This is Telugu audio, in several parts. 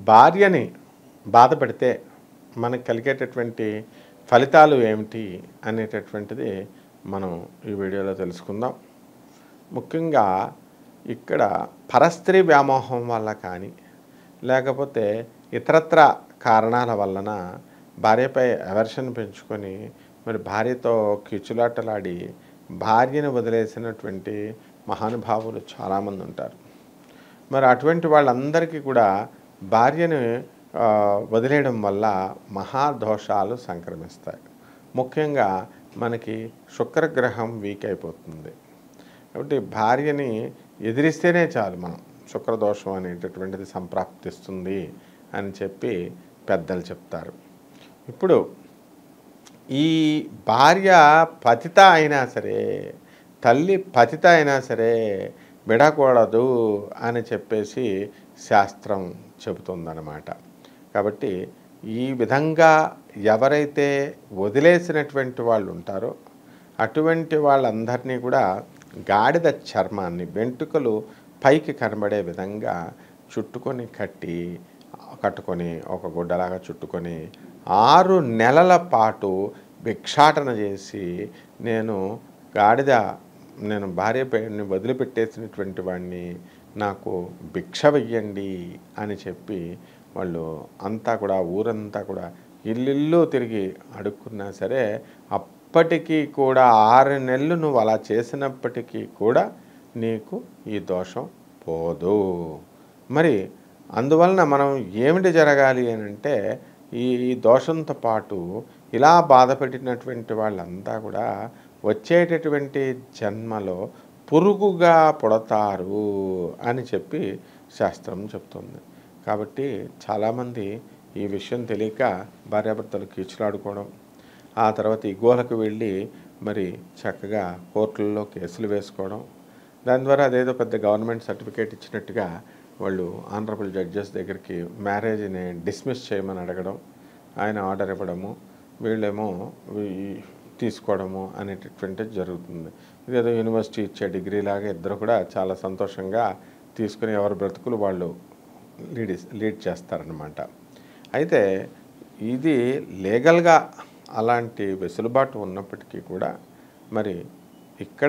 భార్యని బాధపెడితే మనకు కలిగేటటువంటి ఫలితాలు ఏమిటి అనేటటువంటిది మనం ఈ వీడియోలో తెలుసుకుందాం. ముఖ్యంగా ఇక్కడ పరస్త్రీ వ్యామోహం వల్ల కానీ లేకపోతే ఇతరత్ర కారణాల వలన భార్యపై అవర్షన్ పెంచుకొని మరి భార్యతో కిచులాటలాడి భార్యను వదిలేసినటువంటి మహానుభావులు చాలామంది ఉంటారు. మరి అటువంటి వాళ్ళందరికీ కూడా భార్యను వదిలేయడం వల్ల మహాదోషాలు సంక్రమిస్తాయి. ముఖ్యంగా మనకి శుక్రగ్రహం వీక్ అయిపోతుంది. కాబట్టి భార్యని ఎదిరిస్తేనే చాలు మనం శుక్రదోషం అనేటటువంటిది సంప్రాప్తిస్తుంది అని చెప్పి పెద్దలు చెప్తారు. ఇప్పుడు ఈ భార్య పతిత అయినా సరే, తల్లి పతిత అయినా సరే విడకూడదు అని చెప్పేసి శాస్త్రం చెబుతుందన్నమాట. కాబట్టి ఈ విధంగా ఎవరైతే వదిలేసినటువంటి వాళ్ళు ఉంటారో అటువంటి వాళ్ళందరినీ కూడా గాడిద చర్మాన్ని వెంట్రుకలు పైకి కనబడే విధంగా కట్టుకొని ఒక గుడ్డలాగా చుట్టుకొని 6 నెలల పాటు భిక్షాటన చేసి నేను భార్యని వదిలిపెట్టేసినటువంటి వాడిని, నాకు భిక్ష వెయ్యండి అని చెప్పి వాళ్ళు అంతా కూడా ఊరంతా కూడా ఇల్లు తిరిగి అడుక్కున్నా సరే అప్పటికీ కూడా 6 నెలలు నువ్వు అలా చేసినప్పటికీ కూడా నీకు ఈ దోషం పోదు. మరి అందువలన మనం ఏమిటి జరగాలి అని అంటే ఈ దోషంతో పాటు ఇలా బాధపెట్టినటువంటి వాళ్ళంతా కూడా వచ్చేటటువంటి జన్మలో పురుగుగా పుడతారు అని చెప్పి శాస్త్రం చెప్తుంది. కాబట్టి చాలామంది ఈ విషయం తెలియక భార్యాభర్తలు కీచులాడుకోవడం, ఆ తర్వాత ఇగోలకు వెళ్ళి మరి చక్కగా కోర్టుల్లో కేసులు వేసుకోవడం, దాని ద్వారా అదేదో పెద్ద గవర్నమెంట్ సర్టిఫికేట్ ఇచ్చినట్టుగా వాళ్ళు ఆనరబుల్ జడ్జెస్ దగ్గరికి మ్యారేజ్ని డిస్మిస్ చేయమని అడగడం, ఆయన ఆర్డర్ ఇవ్వడము, వీళ్ళేమో తీసుకోవడము అనేటటువంటిది జరుగుతుంది. ఇదేదో యూనివర్సిటీ ఇచ్చే డిగ్రీ లాగా ఇద్దరు కూడా చాలా సంతోషంగా తీసుకుని ఎవరి బ్రతుకులు వాళ్ళు లీడ్ చేస్తారనమాట. అయితే ఇది లీగల్గా అలాంటి వెసులుబాటు ఉన్నప్పటికీ కూడా మరి ఇక్కడ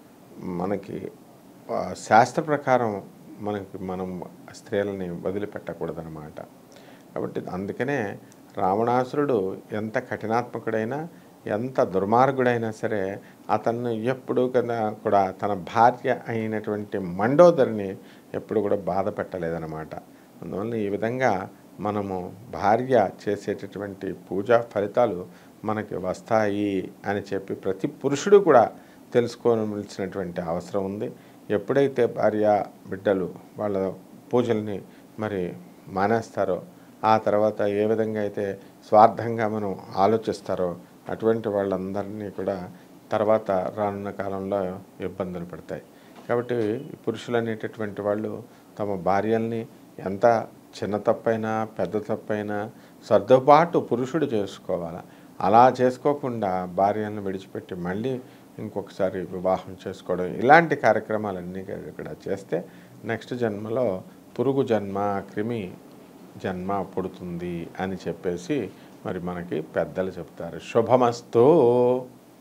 మనకి శాస్త్ర ప్రకారం మనం స్త్రీలని వదిలిపెట్టకూడదనమాట. కాబట్టి అందుకనే రావణాసురుడు ఎంత కఠినాత్మకుడైనా ఎంత దుర్మార్గుడైనా సరే అతన్ని ఎప్పుడు కూడా తన భార్య అయినటువంటి మండోదరిని ఎప్పుడు కూడా బాధ పెట్టలేదన్నమాట. అందువల్ల ఈ విధంగా మనము భార్య చేసేటటువంటి పూజా ఫలితాలు మనకి వస్తాయి అని చెప్పి ప్రతి పురుషుడు కూడా తెలుసుకోవాల్సినటువంటి అవసరం ఉంది. ఎప్పుడైతే భార్య బిడ్డలు వాళ్ళ పూజల్ని మరి మానేస్తారో, ఆ తర్వాత ఏ విధంగా అయితే స్వార్థంగా మనం ఆలోచిస్తారో అటువంటి వాళ్ళందరినీ కూడా తర్వాత రానున్న కాలంలో ఇబ్బందులు పడతాయి. కాబట్టి పురుషులు అనేటటువంటి వాళ్ళు తమ భార్యల్ని ఎంత చిన్న తప్పైనా పెద్ద తప్పైనా సర్దుబాటు పురుషుడు చేసుకోవాలి. అలా చేసుకోకుండా భార్యలను విడిచిపెట్టి మళ్ళీ ఇంకొకసారి వివాహం చేసుకోవడం, ఇలాంటి కార్యక్రమాలన్నీ ఇక్కడ చేస్తే నెక్స్ట్ జన్మలో పురుగు జన్మ, క్రిమి జన్మ పుడుతుంది అని చెప్పేసి మరి మనకి పెద్దలు చెప్తారు. శుభమస్తు.